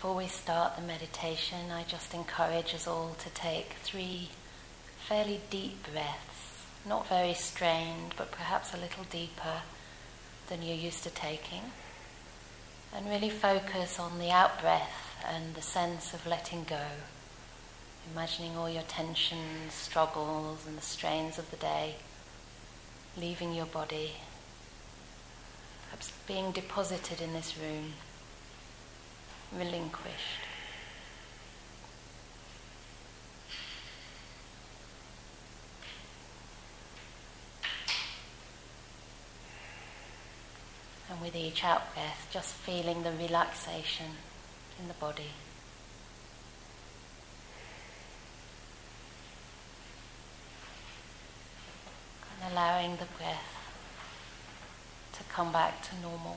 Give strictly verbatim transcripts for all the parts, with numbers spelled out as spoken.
Before we start the meditation, I just encourage us all to take three fairly deep breaths, not very strained, but perhaps a little deeper than you're used to taking, and really focus on the out-breath and the sense of letting go, imagining all your tensions, struggles, and the strains of the day leaving your body, perhaps being deposited in this room, relinquished. And with each out breath, just feeling the relaxation in the body. And allowing the breath to come back to normal.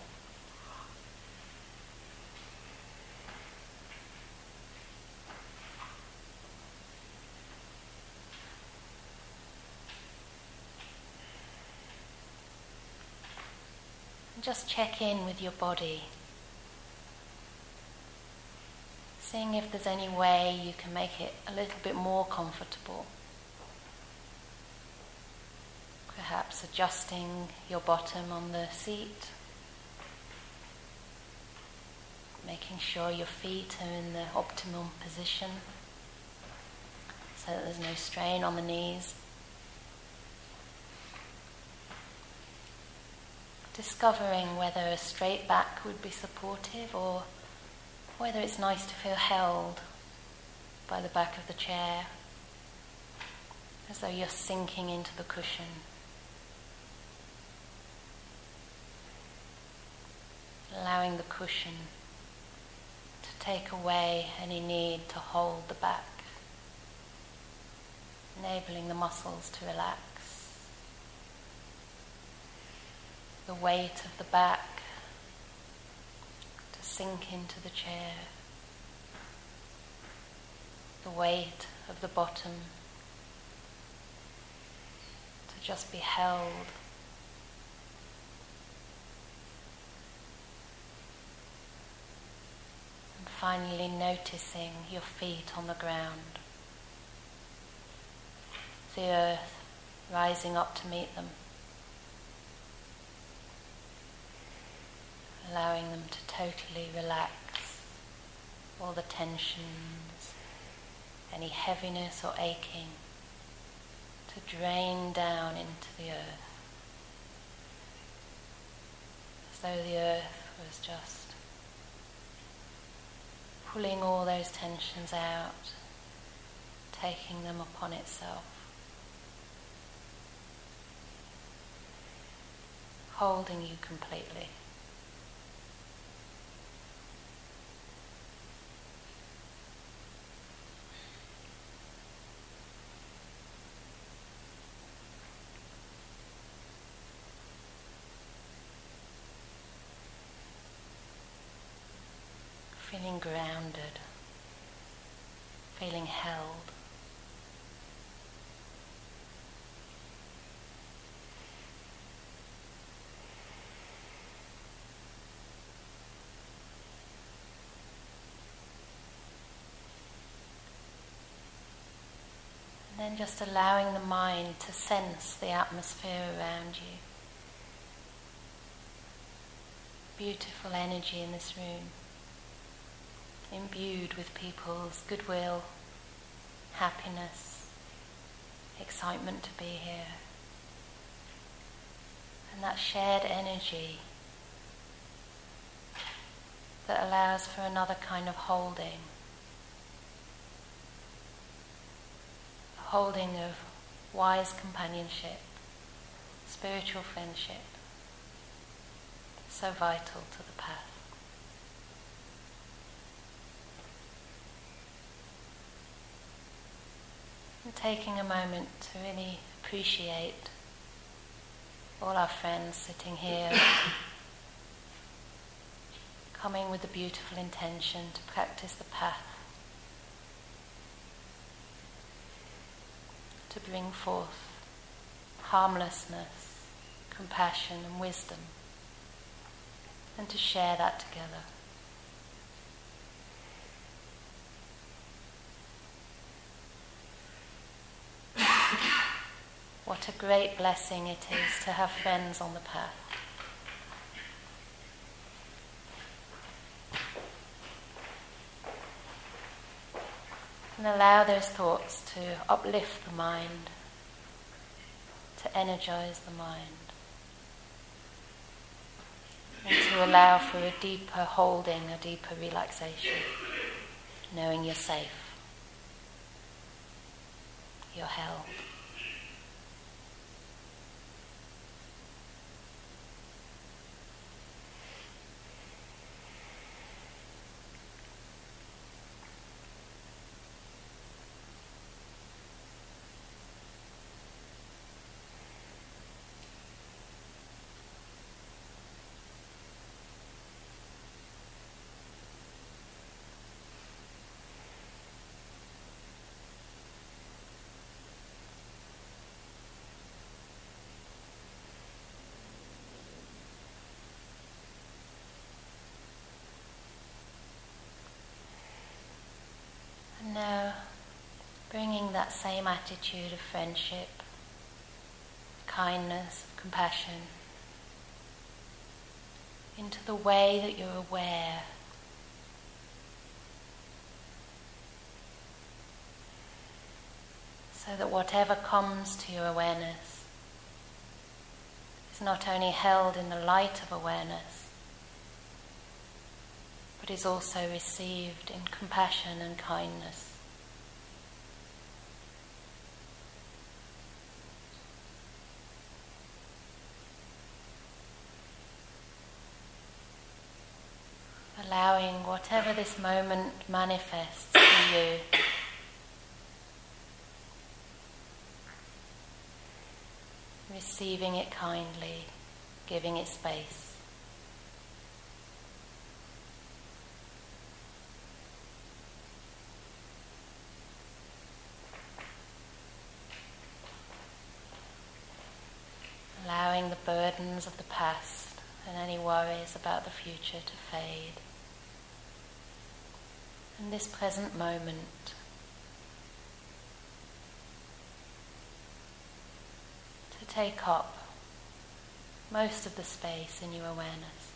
Just check in with your body, seeing if there's any way you can make it a little bit more comfortable. Perhaps adjusting your bottom on the seat, making sure your feet are in the optimum position so that there's no strain on the knees. Discovering whether a straight back would be supportive or whether it's nice to feel held by the back of the chair, as though you're sinking into the cushion. Allowing the cushion to take away any need to hold the back, enabling the muscles to relax. The weight of the back to sink into the chair, the weight of the bottom to just be held. And finally noticing your feet on the ground, the earth rising up to meet them. Allowing them to totally relax all the tensions, any heaviness or aching, to drain down into the earth, as though the earth was just pulling all those tensions out, taking them upon itself, holding you completely. Feeling grounded, feeling held. And then just allowing the mind to sense the atmosphere around you. Beautiful energy in this room, imbued with people's goodwill, happiness, excitement to be here. And that shared energy that allows for another kind of holding, a holding of wise companionship, spiritual friendship, so vital to the path. And taking a moment to really appreciate all our friends sitting here, coming with a beautiful intention to practice the path, to bring forth harmlessness, compassion and wisdom, and to share that together. What a great blessing it is to have friends on the path. And allow those thoughts to uplift the mind, to energize the mind, and to allow for a deeper holding, a deeper relaxation, knowing you're safe, you're held. Now, bringing that same attitude of friendship, kindness, compassion into the way that you're aware. So that whatever comes to your awareness is not only held in the light of awareness, but is also received in compassion and kindness. Allowing whatever this moment manifests to you receiving it kindly, giving it space. Allowing the burdens of the past and any worries about the future to fade. And this present moment to take up most of the space in your awareness.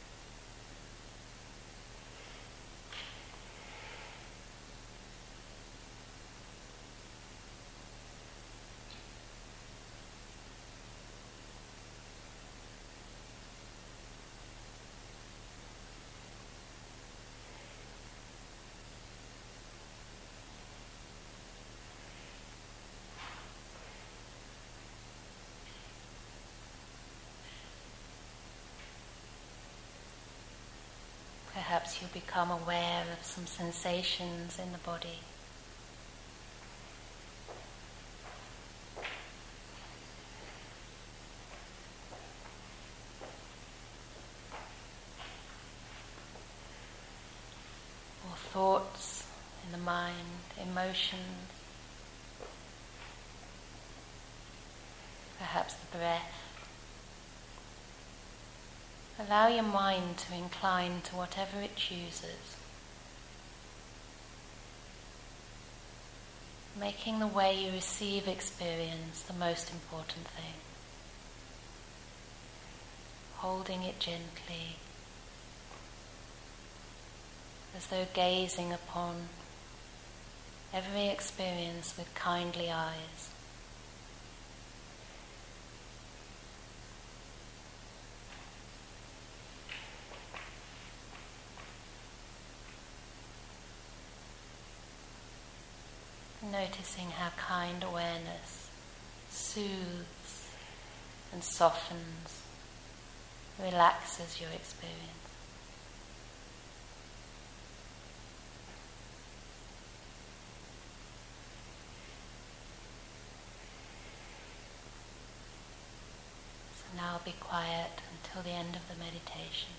Perhaps you'll become aware of some sensations in the body. Or thoughts in the mind, emotions. Perhaps the breath. Allow your mind to incline to whatever it chooses, making the way you receive experience the most important thing, holding it gently, as though gazing upon every experience with kindly eyes. Noticing how kind awareness soothes and softens, relaxes your experience. So now be quiet until the end of the meditation.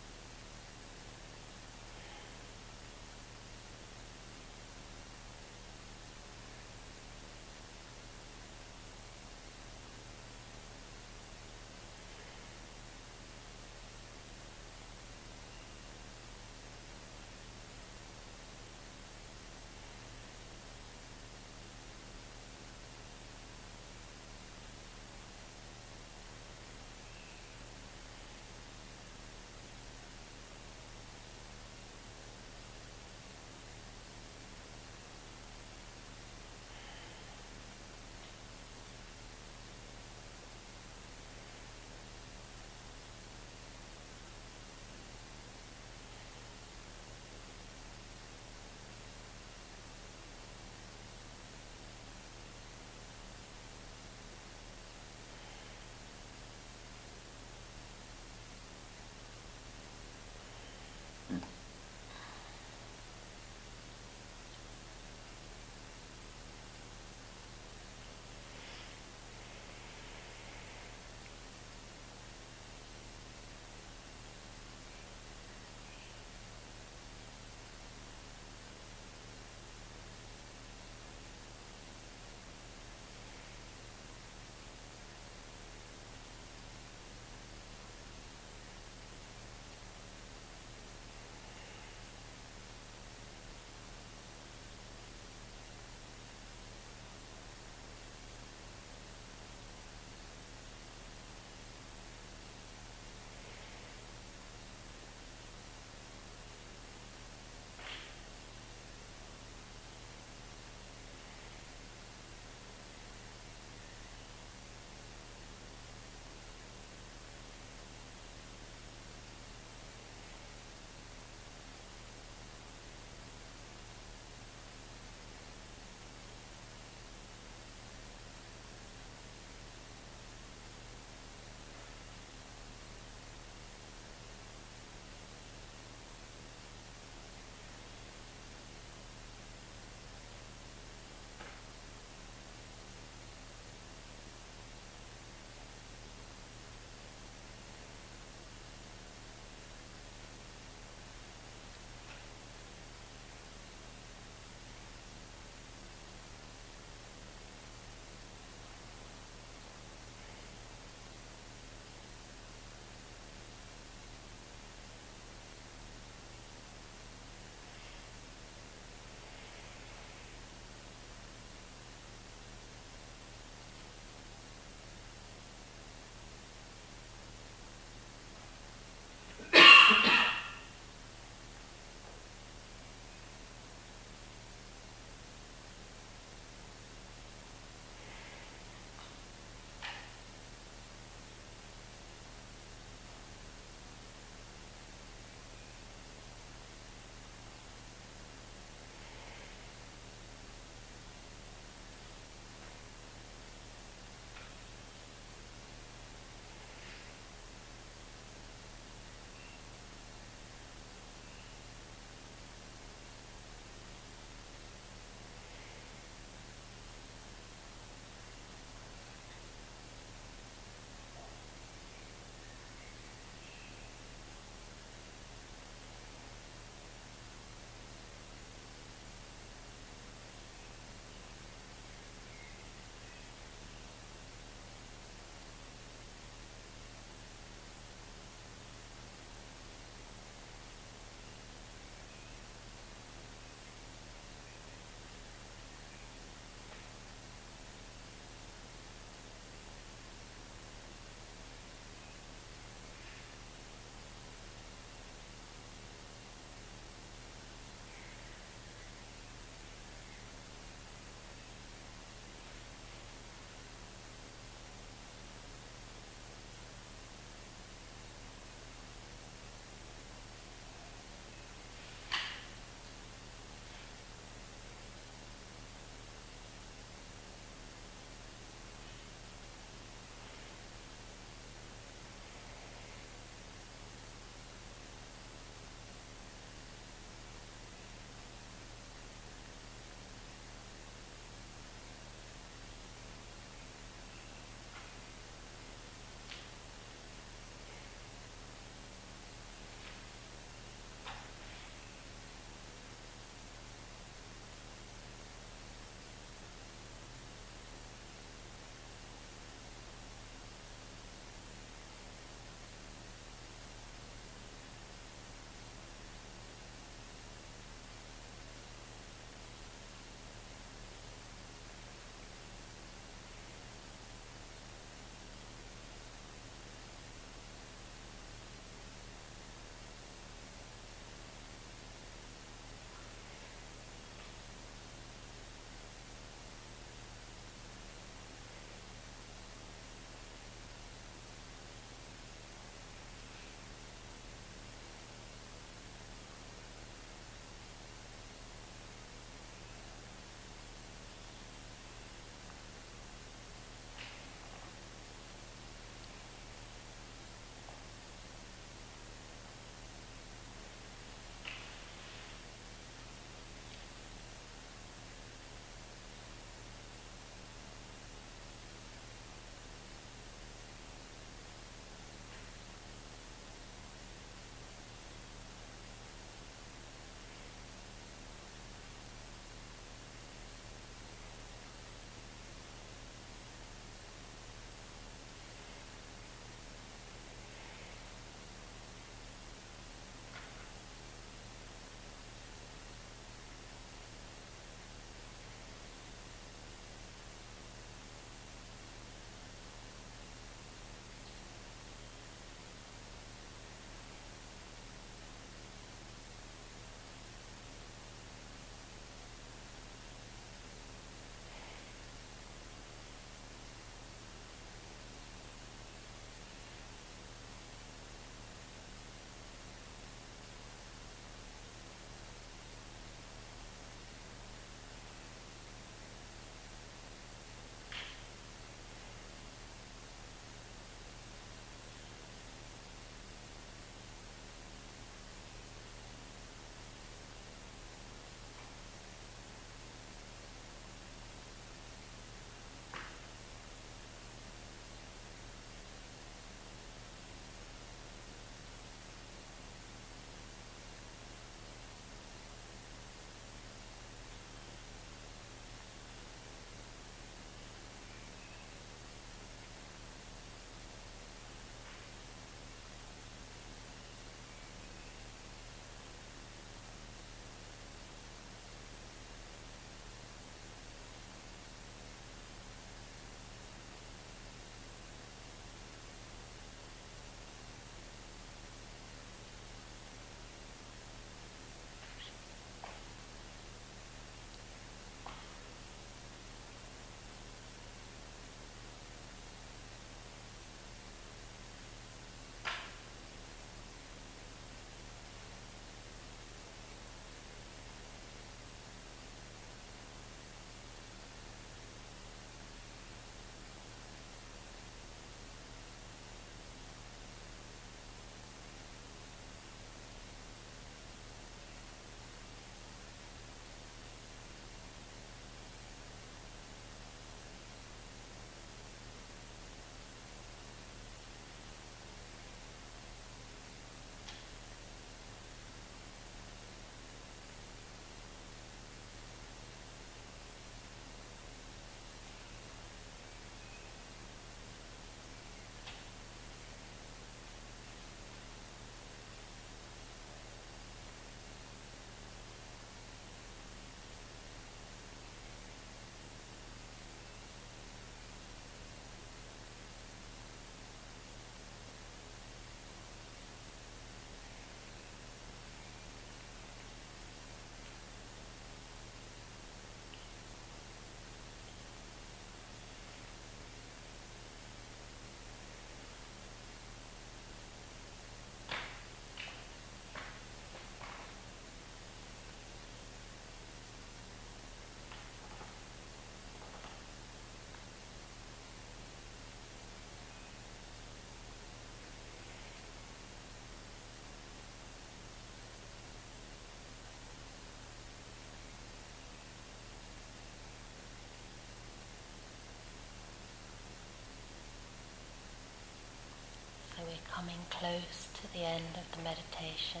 close to the end of the meditation,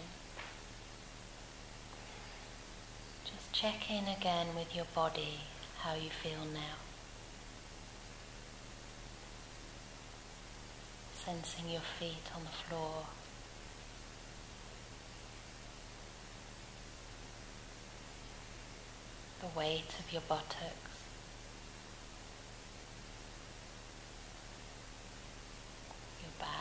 just check in again with your body, how you feel now. Sensing your feet on the floor. The weight of your buttocks. Your back.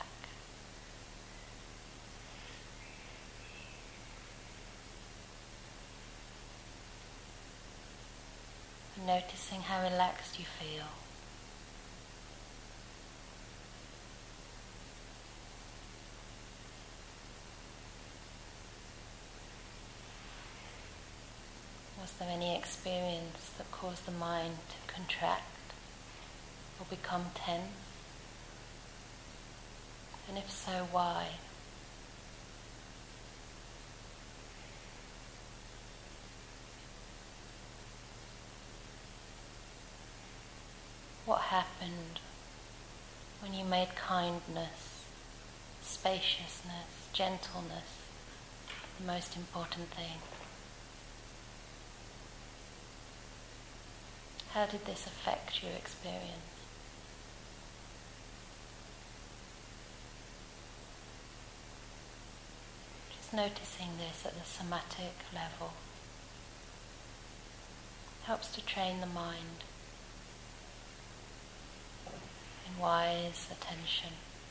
And noticing how relaxed you feel. Was there any experience that caused the mind to contract or become tense? And if so, why? What happened when you made kindness, spaciousness, gentleness the most important thing? How did this affect your experience? Just noticing this at the somatic level helps to train the mind in wise attention.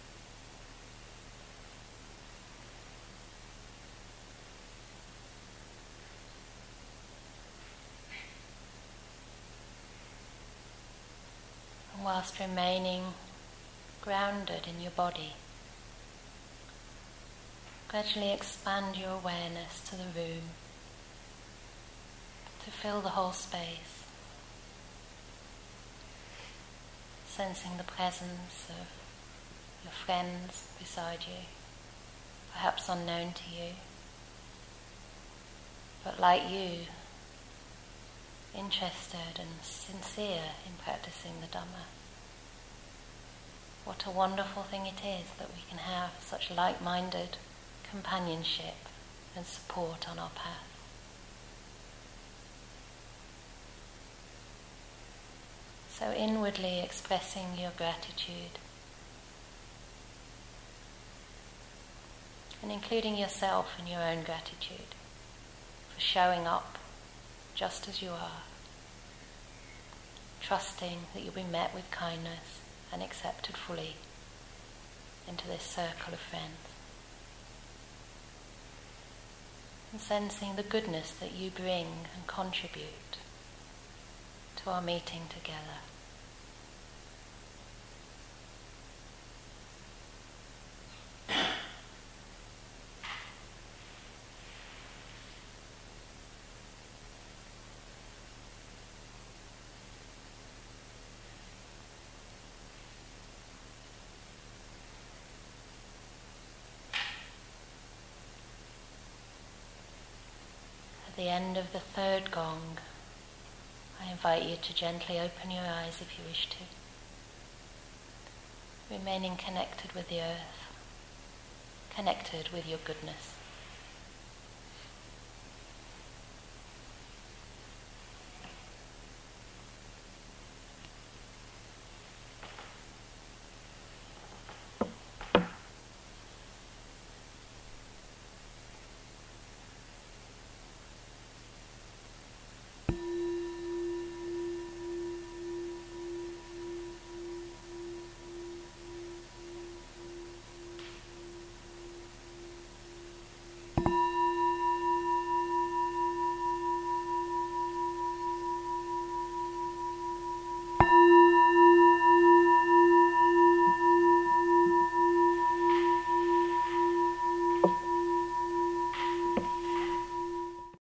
And whilst remaining grounded in your body, gradually expand your awareness to the room, to fill the whole space, sensing the presence of your friends beside you, perhaps unknown to you, but like you, interested and sincere in practicing the Dhamma. What a wonderful thing it is that we can have such like-minded companionship and support on our path. So inwardly expressing your gratitude and including yourself in your own gratitude for showing up just as you are, trusting that you'll be met with kindness and accepted fully into this circle of friends. And sensing the goodness that you bring and contribute to our meeting together. At the end of the third gong, I invite you to gently open your eyes if you wish to, remaining connected with the earth, connected with your goodness.